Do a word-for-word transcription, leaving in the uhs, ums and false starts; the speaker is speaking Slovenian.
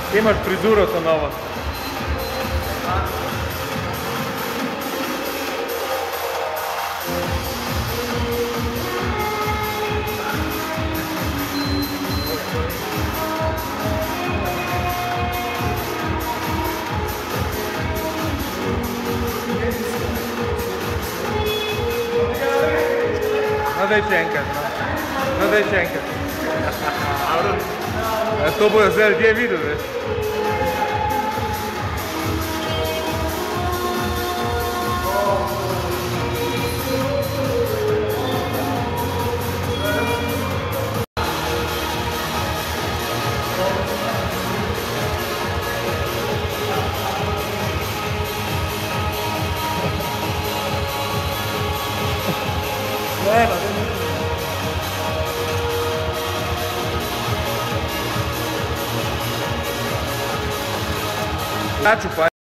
Kje imaš frizuro to novo? No, daj še enkrat, no. No, daj še enkrat. To bojo zdaj ljudje videli, veš. Taču pa